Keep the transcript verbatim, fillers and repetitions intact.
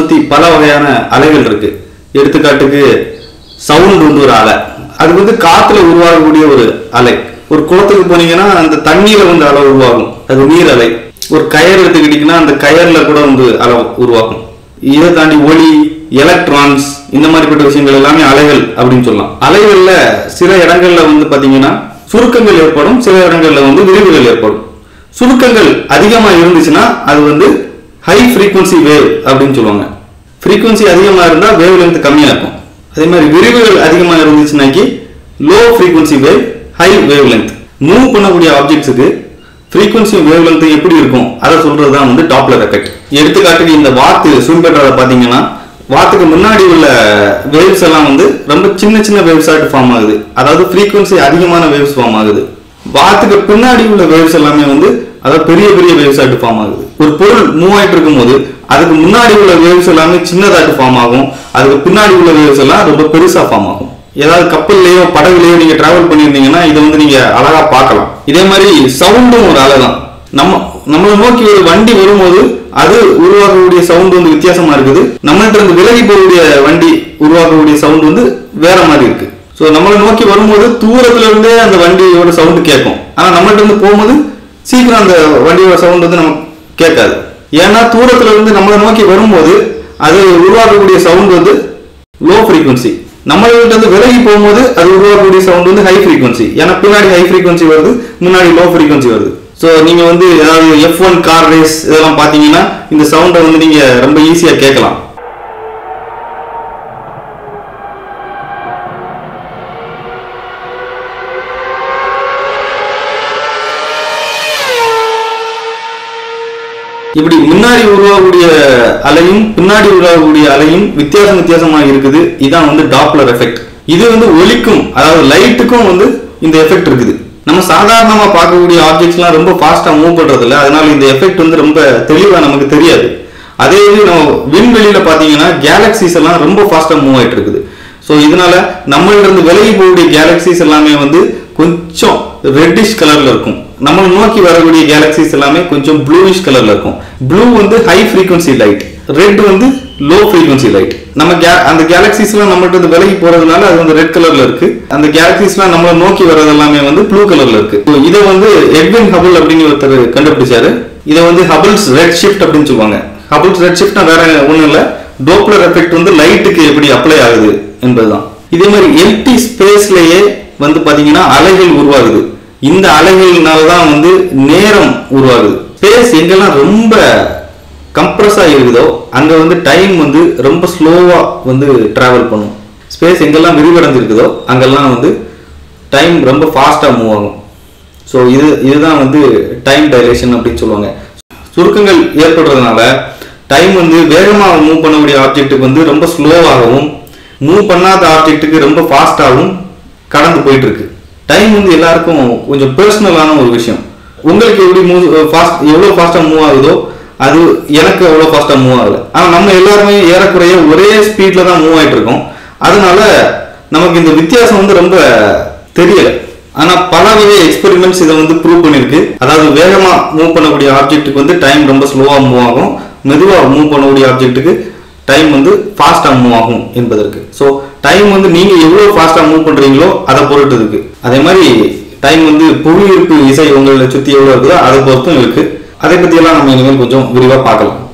சுத்தி பல வகையான அலைகள் இருக்கு. எடுத்துக்காட்டுக்கு சவுண்ட் வந்து ஒரு அலை, அது வந்து காத்துல உருவாகக்கூடிய ஒரு அலை. ஒரு குளத்துக்கு போனீங்கன்னா அந்த தண்ணீரை வந்து அலை உருவாகும், அது நீர் அலை. ஒரு கயர் எடுத்துக்கிட்டீங்கன்னா அந்த கயர்ல கூட வந்து அலை உருவாகும். இதை தாண்டி ஒளி, எலக்ட்ரான்ஸ், இந்த மாதிரிப்பட்ட விஷயங்கள் எல்லாமே அலைகள் அப்படின்னு சொல்லலாம். அலைகள்ல சில இடங்கள்ல வந்து பாத்தீங்கன்னா சுருக்கங்கள் ஏற்படும், சில இடங்கள்ல வந்து விரிவுகள் ஏற்படும். சுருக்கங்கள் அதிகமா இருந்துச்சுன்னா அது வந்து ஹை ஃப்ரீக்வன்சி வேவ் அப்படின்னு சொல்லுவாங்க. ஃப்ரீக்வன்சி அதிகமா இருந்தா வேவ் லென்த் கம்மியா இருக்கும். அதே மாதிரி விரிவுகள் அதிகமா இருந்துச்சுன்னாக்கி low frequency wave, high wavelength. Move பண்ணக்கூடிய ஆப்ஜெக்ட்ஸுக்கு ஃப்ரீக்வன்சி வேவ் லென்த் எப்படி இருக்கும் அதை சொல்றதுதான் வந்து டாப்லர் எஃபெக்ட். எடுத்துக்காட்டுக்கு இந்த வாத்து ஸ்விம் பண்றத பாத்தீங்கன்னா வாத்துக்கு முன்னாடி உள்ள வேவ்ஸ் எல்லாம் வந்து ரொம்ப சின்ன சின்ன வேவ்ஸ் ஆட்டு ஃபார்ம் ஆகுது, அதாவது ஃப்ரீக்வன்சி அதிகமான வேவ்ஸ் ஃபார்ம் ஆகுது. வாத்துக்கு பின்னாடி உள்ள வேவ்ஸ் எல்லாமே வந்து அதாவது பெரிய பெரிய வேவ்ஸ் ஆட்டு ஃபார்ம் ஆகுது. ஒரு பொருள் மூவ் ஆயிட்டு இருக்கும் போது அதுக்கு முன்னாடி உள்ள வேவ்ஸ் எல்லாமே சின்னதாட்டு ஃபார்ம் ஆகும், அதுக்கு பின்னாடி உள்ள வேவ்ஸ் எல்லாம் ரொம்ப பெருசா ஃபார்ம் ஆகும். ஏதாவது கப்பல்லையோ படகுலையோ நீங்க டிராவல் பண்ணியிருந்தீங்கன்னா இதை வந்து நீங்க அழகா பார்க்கலாம். இதே மாதிரி சவுண்டும் ஒரு அலை தான். நம்ம நம்மளை நோக்கி ஒரு வண்டி வரும்போது அது உருவாக்கக்கூடிய சவுண்ட் வந்து வித்தியாசமா இருக்குது. நம்மள்ட்ட இருந்து விலகி போகக்கூடிய வண்டி உருவாக்கக்கூடிய சவுண்ட் வந்து வேற மாதிரி இருக்கு. ஸோ நம்மளை நோக்கி வரும்போது தூரத்துல இருந்தே அந்த வண்டியோட சவுண்டு கேட்கும், ஆனா நம்மள்ட்ட இருந்து போகும்போது சீக்கிரம் அந்த வண்டியோட சவுண்ட் வந்து நமக்கு கேட்காது. ஏன்னா தூரத்துல இருந்து நம்மளை நோக்கி வரும்போது அது உருவாக்கக்கூடிய சவுண்ட் வந்து லோ ஃப்ரீக்வன்சி, நம்மள்கிட்ட இருந்து விலகி போகும்போது அது உருவாக்கக்கூடிய சவுண்ட் வந்து ஹை ஃப்ரீக்வன்சி. ஏன்னா பின்னாடி ஹை ஃப்ரீக்வன்சி வருது, முன்னாடி லோ ஃப்ரீக்வன்சி வருது. ஸோ நீங்க வந்து ஏதாவது எஃப் ஒன் கார் ரேஸ் இதெல்லாம் பார்த்தீங்கன்னா இந்த சவுண்டை வந்து நீங்க ரொம்ப ஈஸியா கேட்கலாம். இப்படி முன்னாடி உருவாகக்கூடிய அலையும் பின்னாடி உருவாகக்கூடிய அலையும் வித்தியாசம் வித்தியாசமா இருக்குது. இதான் வந்து டாப்லர் எஃபெக்ட். இது வந்து ஒலிக்கும், அதாவது லைட்டுக்கும் வந்து இந்த எஃபெக்ட் இருக்குது. நம்ம சாதாரணமா பார்க்கக்கூடிய ஆப்ஜெக்ட்ஸ்லாம் ரொம்ப ஃபாஸ்டா மூவ் பண்றது இல்லை, அதனால இந்த எஃபெக்ட் வந்து ரொம்ப தெளிவா நமக்கு தெரியாது. அதே இது நம்ம விண்வெளியில பாத்தீங்கன்னா கேலக்சிஸ் எல்லாம் ரொம்ப ஃபாஸ்டா மூவ் ஆயிட்டு இருக்குது. ஸோ இதனால நம்மள்ட்ட இருந்து விலகி போகக்கூடிய கேலக்சிஸ் எல்லாமே வந்து கொஞ்சம் ரெட்டிஷ் கலர்ல இருக்கும். நம்மளை நோக்கி வரக்கூடிய கேலக்சிஸ் எல்லாமே கொஞ்சம் ப்ளூயிஷ் கலர்ல இருக்கும். ப்ளூ வந்து ஹை ஃப்ரீக்வன்சி லைட், ரெட் வந்து லோ ஃப்ரீக்வன்சி லைட். நம்ம அந்த கேலக்சிஸ் எல்லாம் நம்மள்ட்ட இருந்து விலகி போறதுனால அது வந்து ரெட் கலர்ல இருக்கு. அந்த கேலக்சிஸ் எல்லாம் நம்மளை நோக்கி வர்றது எல்லாமே வந்து ப்ளூ கலர்ல இருக்கு. இதை வந்து எட்வின் ஹபிள் அப்படின்னு ஒருத்தர் கண்டுபிடிச்சாரு. இதை வந்து ஹபிள்ஸ் ரெட் ஷிஃப்ட் அப்படின்னு சொல்லுவாங்க. ஹபிள்ஸ் ரெட் ஷிஃப்ட்னா வேற ஒண்ணும் இல்ல, டோப்லர் எஃபெக்ட் வந்து லைட்டுக்கு எப்படி அப்ளை ஆகுது என்பதுதான். இதே மாதிரி எம்டி ஸ்பேஸ்லயே வந்து பாத்தீங்கன்னா அலைகள் உருவாகுது. இந்த அலைகள்னாலதான் வந்து நேரம் உருவாகுது. ஸ்பேஸ் எங்கெல்லாம் ரொம்ப கம்ப்ரஸ் ஆகிருக்குதோ அங்க வந்து டைம் வந்து ரொம்ப ஸ்லோவா வந்து டிராவல் பண்ணும். ஸ்பேஸ் எங்கெல்லாம் விரிவடைஞ்சிருக்குதோ அங்கெல்லாம் வந்து டைம் ரொம்ப ஃபாஸ்டா மூவ் ஆகும். ஸோ இது இதுதான் வந்து டைம் டைலேஷன் அப்படின்னு சொல்லுவாங்க. சுருக்கங்கள் ஏற்படுறதுனால டைம் வந்து வேகமாக மூவ் பண்ணக்கூடிய ஆப்ஜெக்ட்டுக்கு வந்து ரொம்ப ஸ்லோவாகவும், மூவ் பண்ணாத ஆப்ஜெக்ட்டுக்கு ரொம்ப ஃபாஸ்டாகவும் கடந்து போயிட்டு இருக்கு. டைம் வந்து எல்லாருக்கும் கொஞ்சம் பர்சனலான ஒரு விஷயம். உங்களுக்கு எப்படி மூவ் ஃபாஸ்ட் எவ்வளோ ஃபாஸ்டா மூவ் ஆகுதோ அது எனக்கு அவ்வளோ ஃபாஸ்டா மூவ் ஆகல. ஆனால் நம்ம எல்லாருமே ஏறக்குறைய ஒரே ஸ்பீட்ல தான் மூவ் ஆயிட்டு இருக்கோம். அதனால நமக்கு இந்த வித்தியாசம் வந்து ரொம்ப தெரியல. ஆனா பல வகை எக்ஸ்பெரிமெண்ட்ஸ் இதை வந்து ப்ரூவ் பண்ணிருக்கு. அதாவது வேகமா மூவ் பண்ணக்கூடிய ஆப்ஜெக்ட்டுக்கு வந்து டைம் ரொம்ப ஸ்லோவா மூவ் ஆகும், மெதுவா மூவ் பண்ணக்கூடிய ஆப்ஜெக்ட்டுக்கு டைம் வந்து ஃபாஸ்டா மூவ் ஆகும் என்பதற்கு. ஸோ டைம் வந்து நீங்க எவ்வளவு ஃபாஸ்டா மூவ் பண்றீங்களோ அதை பொறுத்து இருக்கு. அதே மாதிரி டைம் வந்து புவியீர்ப்பு விசை உங்களை சுத்தி எவ்வளவு இருக்குதோ அதை பொறுத்தும் இருக்கு. அதை பத்தி எல்லாம் நம்ம இனிமேல் கொஞ்சம் விரிவா பார்க்கலாம்.